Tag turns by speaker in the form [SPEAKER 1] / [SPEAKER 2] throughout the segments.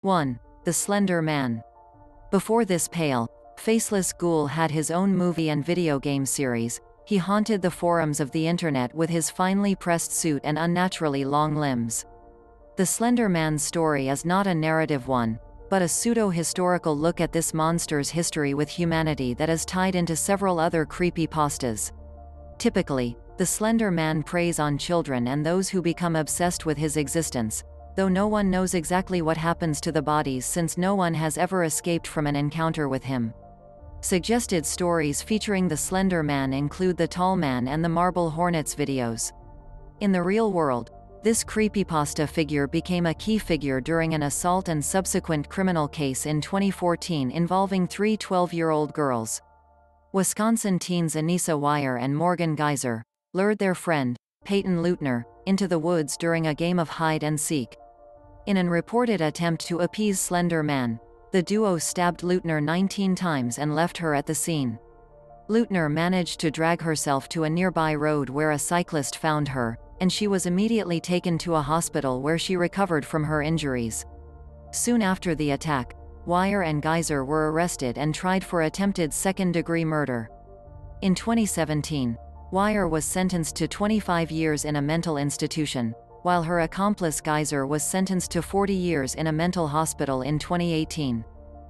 [SPEAKER 1] 1. The Slender Man. Before this pale, faceless ghoul had his own movie and video game series, he haunted the forums of the internet with his finely pressed suit and unnaturally long limbs. The Slender Man's story is not a narrative one, but a pseudo-historical look at this monster's history with humanity that is tied into several other creepypastas. Typically, the Slender Man preys on children and those who become obsessed with his existence, though no one knows exactly what happens to the bodies since no one has ever escaped from an encounter with him. Suggested stories featuring the Slender Man include the Tall Man and the Marble Hornets videos. In the real world, this creepypasta figure became a key figure during an assault and subsequent criminal case in 2014 involving three 12-year-old girls. Wisconsin teens Anissa Weier and Morgan Geyser lured their friend, Peyton Leutner, into the woods during a game of hide-and-seek. In an reported attempt to appease Slender Man, the duo stabbed Leutner 19 times and left her at the scene. Leutner managed to drag herself to a nearby road where a cyclist found her, and she was immediately taken to a hospital where she recovered from her injuries. Soon after the attack, Weier and Geyser were arrested and tried for attempted second-degree murder. In 2017, Weier was sentenced to 25 years in a mental institution, while her accomplice Geyser was sentenced to 40 years in a mental hospital in 2018.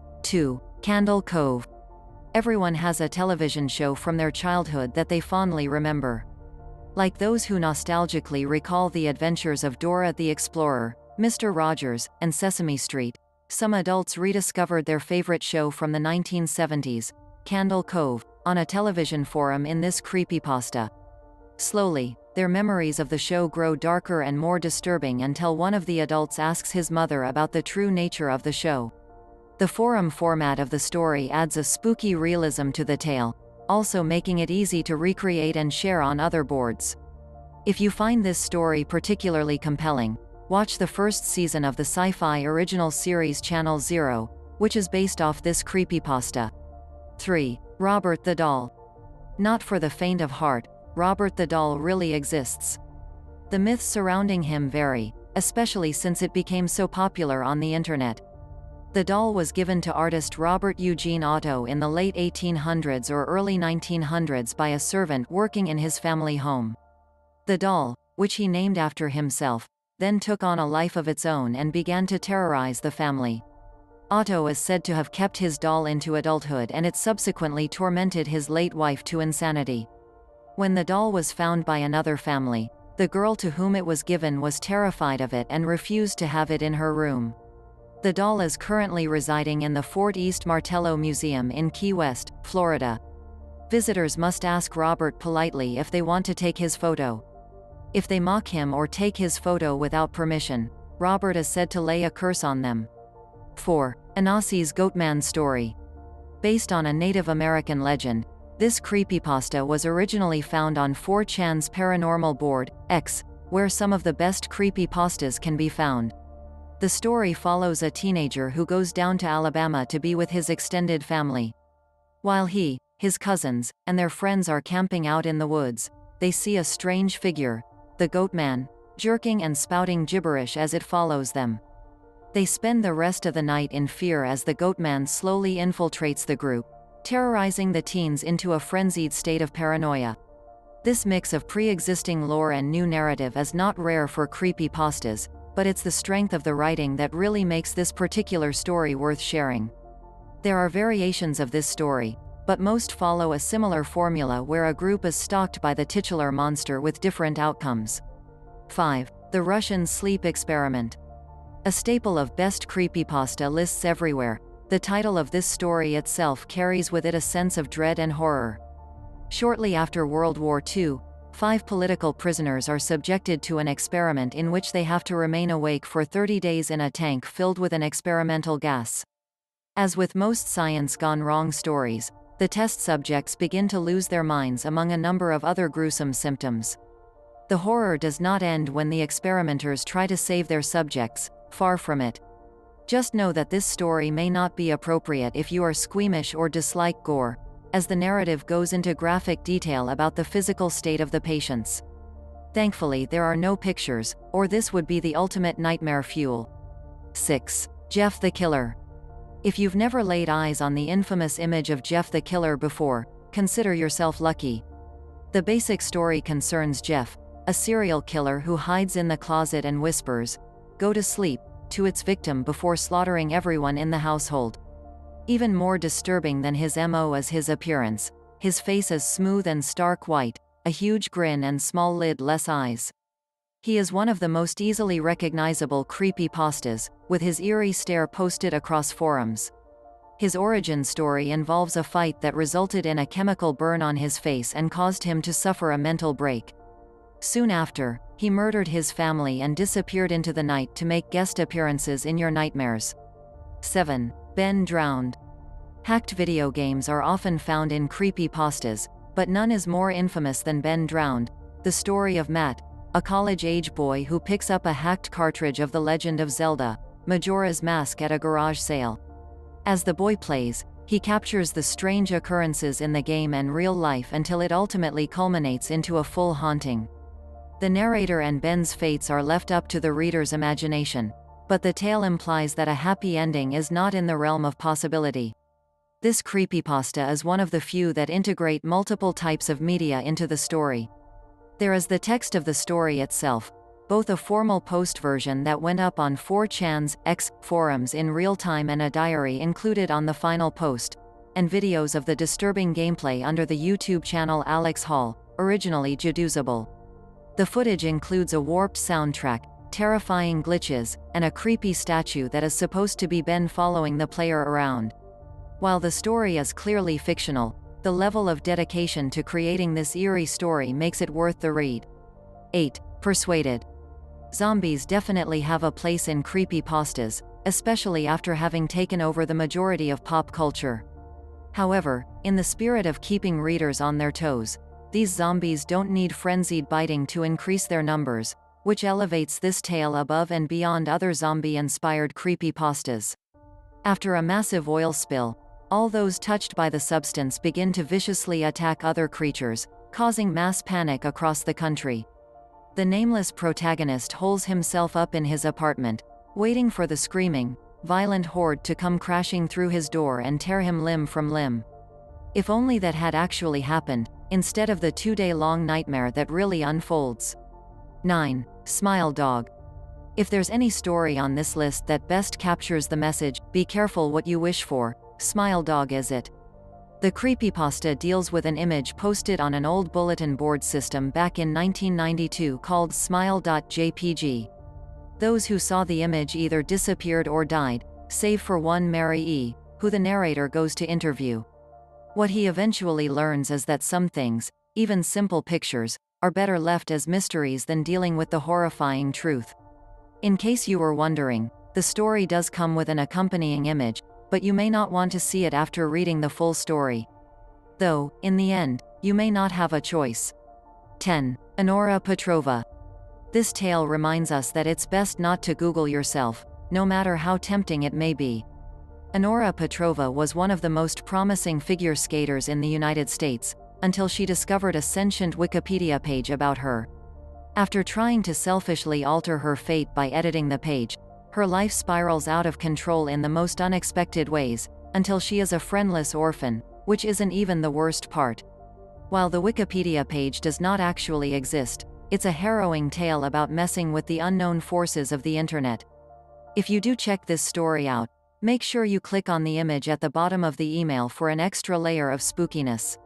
[SPEAKER 1] 2. Candle Cove. Everyone has a television show from their childhood that they fondly remember. Like those who nostalgically recall the adventures of Dora the Explorer, Mr. Rogers, and Sesame Street, some adults rediscovered their favorite show from the 1970s, Candle Cove, on a television forum in this creepypasta. Slowly, their memories of the show grow darker and more disturbing until one of the adults asks his mother about the true nature of the show. The forum format of the story adds a spooky realism to the tale, also making it easy to recreate and share on other boards. If you find this story particularly compelling, watch the first season of the sci-fi original series Channel Zero, which is based off this creepypasta. 3. Robert the Doll. Not for the faint of heart, Robert the Doll really exists. The myths surrounding him vary, especially since it became so popular on the internet. The doll was given to artist Robert Eugene Otto in the late 1800s or early 1900s by a servant working in his family home. The doll, which he named after himself, then took on a life of its own and began to terrorize the family. Otto is said to have kept his doll into adulthood, and it subsequently tormented his late wife to insanity. When the doll was found by another family, the girl to whom it was given was terrified of it and refused to have it in her room. The doll is currently residing in the Fort East Martello Museum in Key West, Florida. Visitors must ask Robert politely if they want to take his photo. If they mock him or take his photo without permission, Robert is said to lay a curse on them. 4. Anassi's Goatman Story. Based on a Native American legend, this creepypasta was originally found on 4chan's paranormal board, X, where some of the best creepypastas can be found. The story follows a teenager who goes down to Alabama to be with his extended family. While he, his cousins, and their friends are camping out in the woods, they see a strange figure, the Goatman, jerking and spouting gibberish as it follows them. They spend the rest of the night in fear as the Goatman slowly infiltrates the group, terrorizing the teens into a frenzied state of paranoia. This mix of pre-existing lore and new narrative is not rare for creepypastas, but it's the strength of the writing that really makes this particular story worth sharing. There are variations of this story, but most follow a similar formula where a group is stalked by the titular monster with different outcomes. 5. The Russian Sleep Experiment. A staple of best creepypasta lists everywhere, the title of this story itself carries with it a sense of dread and horror. Shortly after World War II, 5 political prisoners are subjected to an experiment in which they have to remain awake for 30 days in a tank filled with an experimental gas. As with most science gone wrong stories, the test subjects begin to lose their minds among a number of other gruesome symptoms. The horror does not end when the experimenters try to save their subjects, far from it. Just know that this story may not be appropriate if you are squeamish or dislike gore, as the narrative goes into graphic detail about the physical state of the patients. Thankfully, there are no pictures, or this would be the ultimate nightmare fuel. 6. Jeff the Killer. If you've never laid eyes on the infamous image of Jeff the Killer before, consider yourself lucky. The basic story concerns Jeff, a serial killer who hides in the closet and whispers, "Go to sleep," to its victim before slaughtering everyone in the household. Even more disturbing than his MO is his appearance. His face is smooth and stark white, a huge grin and small lid-less eyes. He is one of the most easily recognizable creepypastas, with his eerie stare posted across forums. His origin story involves a fight that resulted in a chemical burn on his face and caused him to suffer a mental break. Soon after, he murdered his family and disappeared into the night to make guest appearances in your nightmares. 7. Ben Drowned. Hacked video games are often found in creepypastas, but none is more infamous than Ben Drowned, the story of Matt, a college-age boy who picks up a hacked cartridge of The Legend of Zelda, Majora's Mask at a garage sale. As the boy plays, he captures the strange occurrences in the game and real life until it ultimately culminates into a full haunting. The narrator and Ben's fates are left up to the reader's imagination, but the tale implies that a happy ending is not in the realm of possibility. This creepypasta is one of the few that integrate multiple types of media into the story. There is the text of the story itself, both a formal post version that went up on 4chan's X forums in real time and a diary included on the final post, and videos of the disturbing gameplay under the YouTube channel Alex Hall, originally Jaduzable. The footage includes a warped soundtrack, terrifying glitches, and a creepy statue that is supposed to be Ben following the player around. While the story is clearly fictional, the level of dedication to creating this eerie story makes it worth the read. 8. Persuaded. Zombies definitely have a place in creepypastas, especially after having taken over the majority of pop culture. However, in the spirit of keeping readers on their toes, these zombies don't need frenzied biting to increase their numbers, which elevates this tale above and beyond other zombie-inspired creepypastas. After a massive oil spill, all those touched by the substance begin to viciously attack other creatures, causing mass panic across the country. The nameless protagonist holes himself up in his apartment, waiting for the screaming, violent horde to come crashing through his door and tear him limb from limb. If only that had actually happened, instead of the 2-day-long nightmare that really unfolds. 9. Smile Dog. If there's any story on this list that best captures the message, "Be careful what you wish for," Smile Dog is it. The creepypasta deals with an image posted on an old bulletin board system back in 1992 called smile.jpg. Those who saw the image either disappeared or died, save for one Mary E., who the narrator goes to interview. What he eventually learns is that some things, even simple pictures, are better left as mysteries than dealing with the horrifying truth. In case you were wondering, the story does come with an accompanying image, but you may not want to see it after reading the full story. Though, in the end, you may not have a choice. 10. Honora Petrova. This tale reminds us that it's best not to Google yourself, no matter how tempting it may be. Honora Petrova was one of the most promising figure skaters in the United States, until she discovered a sentient Wikipedia page about her. After trying to selfishly alter her fate by editing the page, her life spirals out of control in the most unexpected ways, until she is a friendless orphan, which isn't even the worst part. While the Wikipedia page does not actually exist, it's a harrowing tale about messing with the unknown forces of the internet. If you do check this story out, make sure you click on the image at the bottom of the email for an extra layer of spookiness.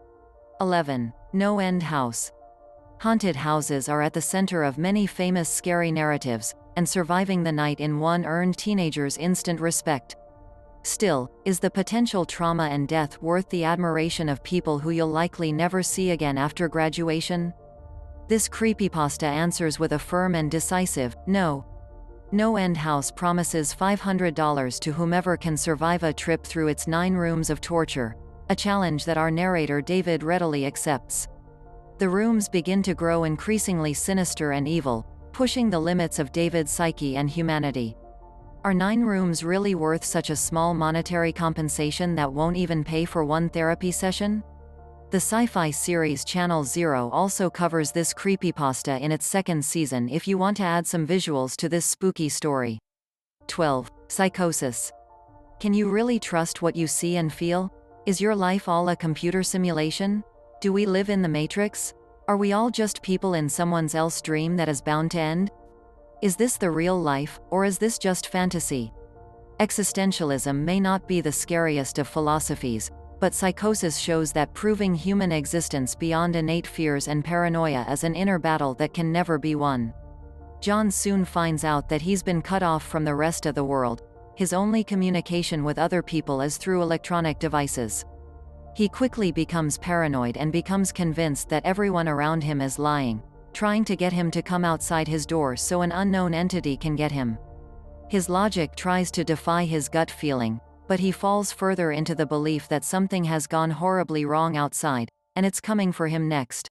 [SPEAKER 1] 11. No End House. Haunted houses are at the center of many famous scary narratives, and surviving the night in one earned teenagers instant respect. Still, is the potential trauma and death worth the admiration of people who you'll likely never see again after graduation? This creepypasta answers with a firm and decisive no. No End House promises $500 to whomever can survive a trip through its 9 rooms of torture, a challenge that our narrator David readily accepts. The rooms begin to grow increasingly sinister and evil, pushing the limits of David's psyche and humanity. Are 9 rooms really worth such a small monetary compensation that won't even pay for one therapy session? The sci-fi series Channel Zero also covers this creepypasta in its 2nd season if you want to add some visuals to this spooky story. 12. Psychosis. Can you really trust what you see and feel? Is your life all a computer simulation? Do we live in the Matrix? Are we all just people in someone else's dream that is bound to end? Is this the real life, or is this just fantasy? Existentialism may not be the scariest of philosophies, but psychosis shows that proving human existence beyond innate fears and paranoia is an inner battle that can never be won. John soon finds out that he's been cut off from the rest of the world. His only communication with other people is through electronic devices. He quickly becomes paranoid and becomes convinced that everyone around him is lying, trying to get him to come outside his door so an unknown entity can get him. His logic tries to defy his gut feeling, but he falls further into the belief that something has gone horribly wrong outside, and it's coming for him next.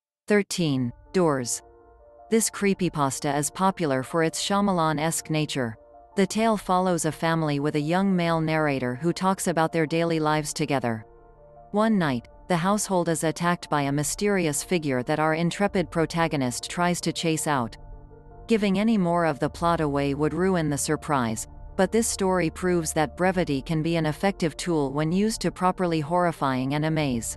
[SPEAKER 1] 13. Doors. This creepypasta is popular for its Shyamalan-esque nature. The tale follows a family with a young male narrator who talks about their daily lives together. One night, the household is attacked by a mysterious figure that our intrepid protagonist tries to chase out. Giving any more of the plot away would ruin the surprise, but this story proves that brevity can be an effective tool when used to properly horrifying and amaze.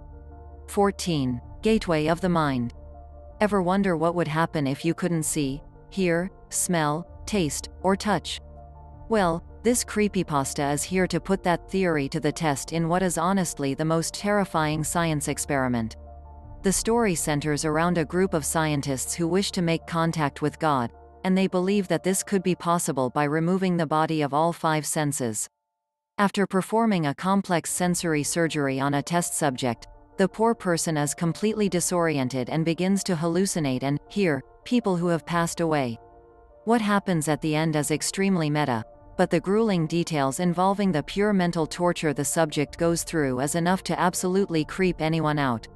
[SPEAKER 1] 14. Gateway of the mind. Ever wonder what would happen if you couldn't see, hear, smell, taste, or touch? Well, this creepypasta is here to put that theory to the test in what is honestly the most terrifying science experiment. The story centers around a group of scientists who wish to make contact with God, and they believe that this could be possible by removing the body of all 5 senses. After performing a complex sensory surgery on a test subject, the poor person is completely disoriented and begins to hallucinate and hear people who have passed away. What happens at the end is extremely meta, but the grueling details involving the pure mental torture the subject goes through is enough to absolutely creep anyone out.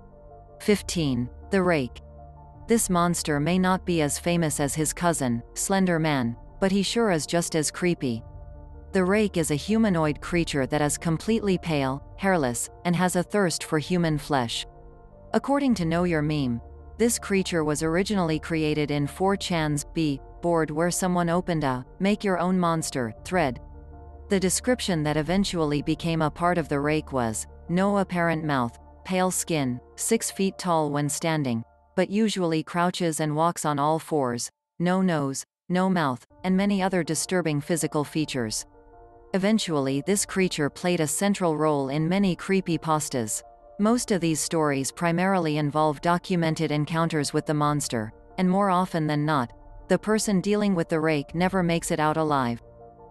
[SPEAKER 1] 15. The Rake. This monster may not be as famous as his cousin, Slender Man, but he sure is just as creepy. The Rake is a humanoid creature that is completely pale, hairless, and has a thirst for human flesh. According to Know Your Meme, this creature was originally created in 4chan's board where someone opened a "Make Your Own Monster" thread. The description that eventually became a part of the Rake was, no apparent mouth, pale skin, 6 feet tall when standing, but usually crouches and walks on all 4s, no nose, no mouth, and many other disturbing physical features. Eventually this creature played a central role in many creepypastas. Most of these stories primarily involve documented encounters with the monster, and more often than not, the person dealing with the Rake never makes it out alive.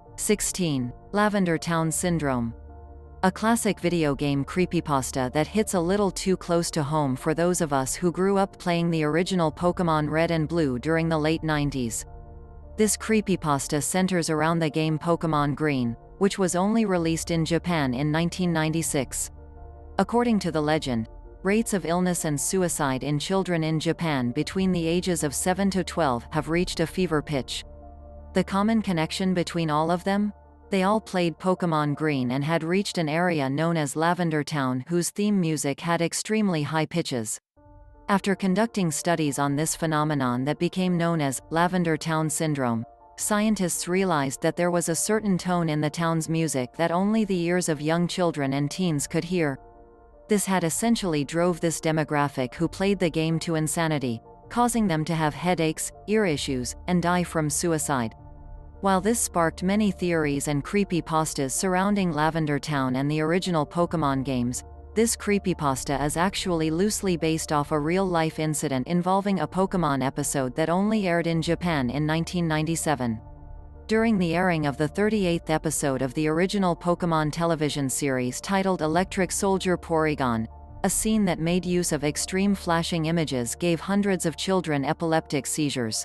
[SPEAKER 1] 16. Lavender Town Syndrome. A classic video game creepypasta that hits a little too close to home for those of us who grew up playing the original Pokémon Red and Blue during the late 90s. This creepypasta centers around the game Pokémon Green, which was only released in Japan in 1996. According to the legend, rates of illness and suicide in children in Japan between the ages of 7 to 12 have reached a fever pitch. The common connection between all of them? They all played Pokémon Green and had reached an area known as Lavender Town whose theme music had extremely high pitches. After conducting studies on this phenomenon that became known as Lavender Town Syndrome, scientists realized that there was a certain tone in the town's music that only the ears of young children and teens could hear. This had essentially drove this demographic who played the game to insanity, causing them to have headaches, ear issues, and die from suicide. While this sparked many theories and creepypastas surrounding Lavender Town and the original Pokémon games, this creepypasta is actually loosely based off a real-life incident involving a Pokémon episode that only aired in Japan in 1997. During the airing of the 38th episode of the original Pokémon television series titled Electric Soldier Porygon, a scene that made use of extreme flashing images gave hundreds of children epileptic seizures.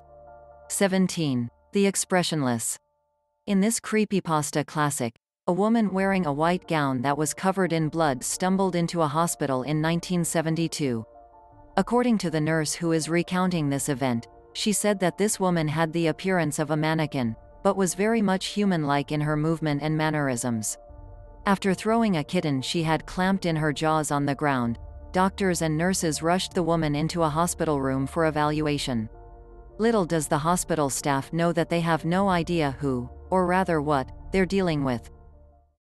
[SPEAKER 1] 17. The Expressionless. In this creepypasta classic, a woman wearing a white gown that was covered in blood stumbled into a hospital in 1972. According to the nurse who is recounting this event, she said that this woman had the appearance of a mannequin, but was very much human-like in her movement and mannerisms. After throwing a kitten she had clamped in her jaws on the ground, doctors and nurses rushed the woman into a hospital room for evaluation. Little does the hospital staff know that they have no idea who, or rather what, they're dealing with.